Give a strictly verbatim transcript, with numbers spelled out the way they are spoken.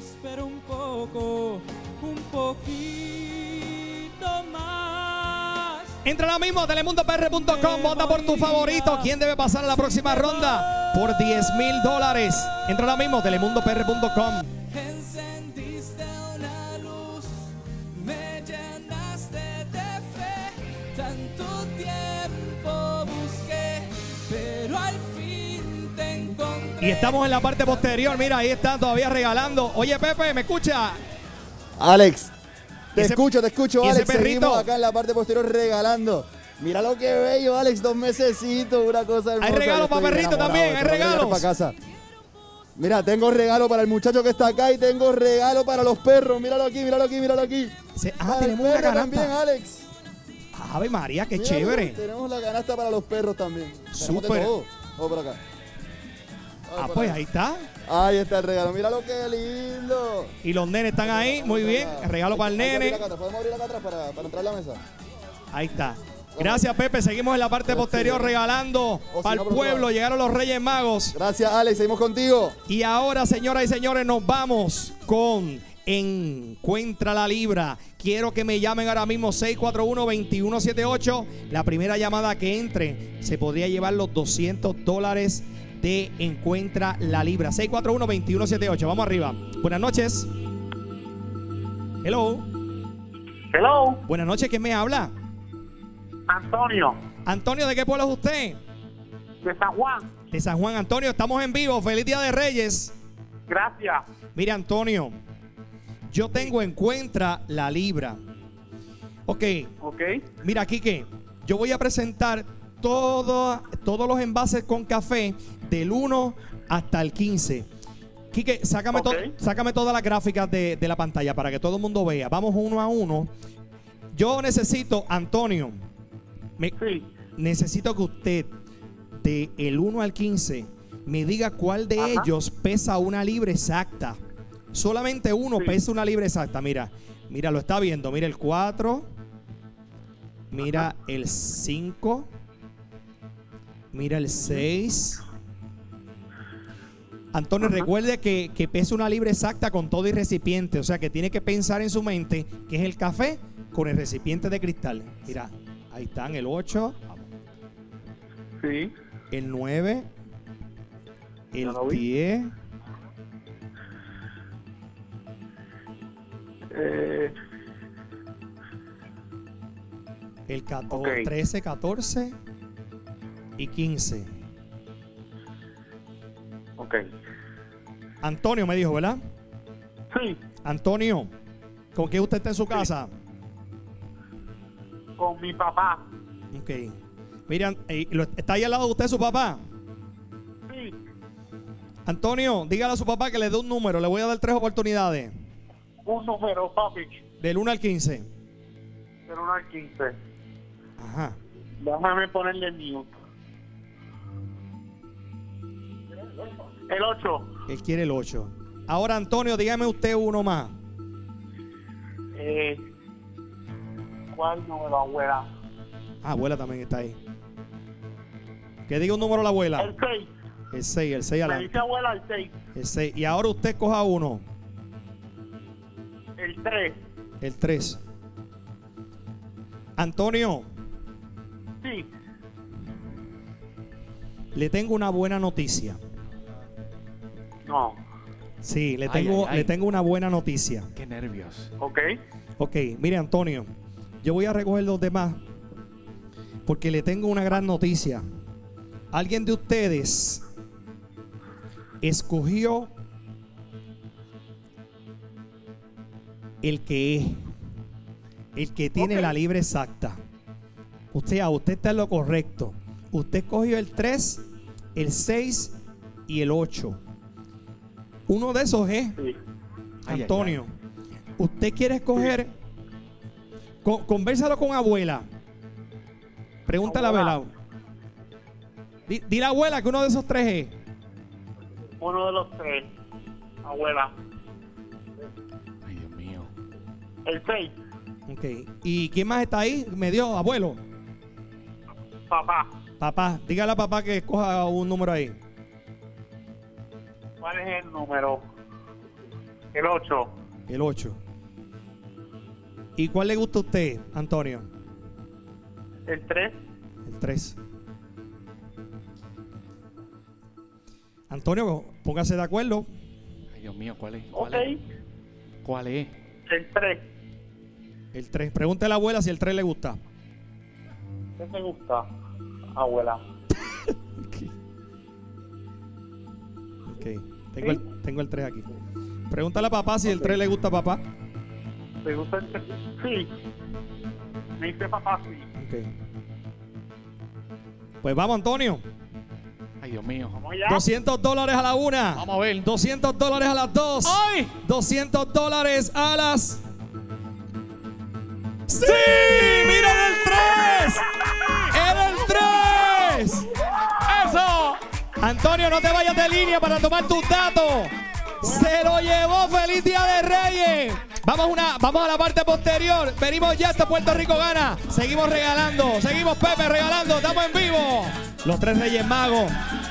espero un poco, un poquito más. Entra ahora mismo a telemundo p r punto com, vota por tu favorito. ¿Quién debe pasar a la próxima ronda? Por diez mil dólares. Entra ahora mismo a telemundo p r punto com. Encendiste una luz, me llenaste de fe. Tanto tiempo busqué, pero al fin te encontré. Y estamos en la parte posterior. Mira, ahí están todavía regalando. Oye, Pepe, ¿me escucha? Alex, te ese- escucho, te escucho, y ese Alex. perrito. Seguimos acá en la parte posterior regalando. Mira lo que bello, Alex, dos mesecitos, una cosa hermosa. Hay regalos Yo estoy para perrito enamorado, también, te hay lo voy a llevar regalos. para casa. Mira, tengo regalo para el muchacho que está acá y tengo regalo para los perros. Míralo aquí, míralo aquí, míralo aquí. Se- ah, Para el tenemos una perro también, canasta. Alex. Ave María, qué Míralo, chévere. Tenemos la canasta para los perros también. Tenemos de Súper. todo. Vamos por acá. Vamos Ah, por pues acá. ahí está. Ahí está el regalo. Mira lo que lindo. Y los nenes están ahí, muy bien. Regalo para el Hay que abrir nene. acá atrás. Podemos abrir acá atrás para, para entrar a la mesa. Ahí está. Gracias, Pepe. Seguimos en la parte posterior regalando O si para no, el por pueblo. favor. Llegaron los Reyes Magos. Gracias, Alex. Seguimos contigo. Y ahora, señoras y señores, nos vamos con Encuentra la Libra. Quiero que me llamen ahora mismo seis cuatro uno, dos uno siete ocho. La primera llamada que entre se podría llevar los doscientos dólares de Encuentra la Libra. seis cuatro uno, dos uno siete ocho. Vamos arriba. Buenas noches. Hello. Hello, Buenas noches. ¿Quién me habla? Antonio, Antonio, ¿de qué pueblo es usted? de San Juan. De San Juan. Antonio, estamos en vivo. Feliz Día de Reyes. Gracias. Mire, Antonio, yo tengo Encuentra la Libra. Ok, Ok. mira, Quique, yo voy a presentar todo, todos los envases con café del uno hasta el quince. Quique, sácame, Ok. to- sácame todas las gráficas de, de la pantalla para que todo el mundo vea. Vamos uno a uno. Yo necesito, Antonio, me- Sí. necesito que usted, de el uno al quince, me diga cuál de Ajá. ellos pesa una libra exacta. Solamente uno Sí. pesa una libra exacta. Mira, mira, lo está viendo. Mira el cuatro. Mira Ajá. el cinco. Mira el seis. Antonio, Ajá. recuerde que, que pesa una libra exacta con todo y recipiente. O sea que tiene que pensar en su mente que es el café con el recipiente de cristal. Mira, ahí están el ocho, Sí. el nueve, el Ya lo vi. diez, Eh, el catorce, Ok. trece, catorce y quince. ok. Antonio me dijo, ¿verdad? Sí, Antonio, ¿con qué usted está en su casa? con mi papá. Ok. Miren, eh, lo- ¿está ahí al lado de usted su papá? Sí. Antonio, dígale a su papá que le dé un número. Le voy a dar tres oportunidades. Un número, papi. Del uno al quince. Del uno al quince. Ajá. Déjame ponerle mute. El ocho. Él quiere el ocho. Ahora, Antonio, dígame usted uno más. Eh, ¿Cuál número, abuela? Ah, abuela también está ahí. Que diga un número la abuela. El seis. El seis, el seis Me adelante. dice abuela el seis. El seis. Y ahora usted coja uno. El tres. El tres. Antonio, Sí. le tengo una buena noticia. No. Sí, le Ay, tengo, ay, ay. le tengo una buena noticia. Qué nervios. Ok. Ok, mire, Antonio, yo voy a recoger los demás porque le tengo una gran noticia. Alguien de ustedes escogió el que es, el que tiene Ok. la libra exacta. Usted, ah, usted está en lo correcto. Usted escogió el tres, el seis y el ocho. Uno de esos es Sí. Ay, Antonio. Usted quiere escoger. Con- convérsalo con abuela. Pregúntale a Abuela. abuela. Di- Dile a abuela que uno de esos tres es. Uno de los tres. Abuela. Ay, Dios mío. El seis. Ok. ¿Y quién más está ahí? Me dio abuelo. Papá. Papá. Dígale a papá que escoja un número ahí. ¿Cuál es el número? El ocho. El ocho. ¿Y cuál le gusta a usted, Antonio? El tres. El tres. Antonio, póngase de acuerdo. Ay, Dios mío, ¿cuál es? ¿Cuál Ok. es? ¿Cuál es? El tres. El tres. Pregúntale a la abuela si el tres le gusta. ¿Qué te gusta, abuela? Ok. Tengo, el, tengo el tres aquí. Pregúntale a papá si el tres le gusta a papá. ¿Te gusta el tres? Sí. Me dice papá, sí. Ok. Pues vamos, Antonio. Ay, Dios mío. Vamos ya. doscientos dólares a la una. Vamos a ver. doscientos dólares a las dos. ¡Ay! doscientos dólares a las... ¡Sí! ¡Mira el tres! ¡Era el tres! ¡Eso! Antonio, no te vayas de línea para tomar tus datos. Se lo llevó. ¡Feliz Día de Reyes! Vamos, una, vamos a la parte posterior. Venimos ya hasta Puerto Rico Gana. Seguimos regalando. Seguimos, Pepe, regalando. Estamos en vivo. Los tres Reyes Magos